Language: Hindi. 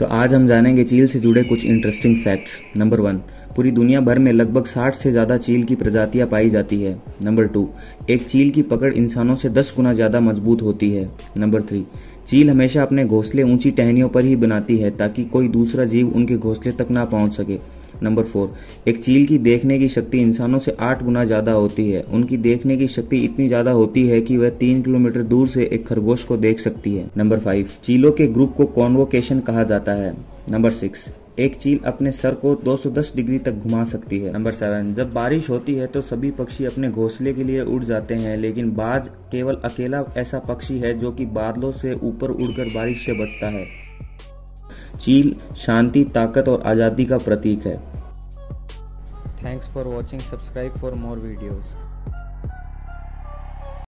तो आज हम जानेंगे चील से जुड़े कुछ इंटरेस्टिंग फैक्ट्स। नंबर 1, पूरी दुनिया भर में लगभग 60 से ज़्यादा चील की प्रजातियां पाई जाती है। नंबर 2, एक चील की पकड़ इंसानों से 10 गुना ज़्यादा मजबूत होती है। नंबर 3, चील हमेशा अपने घोंसले ऊंची टहनियों पर ही बनाती है ताकि कोई दूसरा जीव उनके घोंसले तक ना पहुंच सके। नंबर 4, एक चील की देखने की शक्ति इंसानों से 8 गुना ज़्यादा होती है। उनकी देखने की शक्ति इतनी ज़्यादा होती है कि वह 3 किलोमीटर दूर से एक खरगोश को देख सकती है। नंबर 5, चीलों के ग्रुप को कॉन्वोकेशन कहा जाता है। नंबर 6, एक चील अपने सर को 210 डिग्री तक घुमा सकती है। नंबर 7, जब बारिश होती है तो सभी पक्षी अपने घोंसले के लिए उड़ जाते हैं, लेकिन बाज केवल अकेला ऐसा पक्षी है जो कि बादलों से ऊपर उड़कर बारिश से बचता है। चील शांति, ताकत और आज़ादी का प्रतीक है। Thanks for watching. Subscribe for more videos.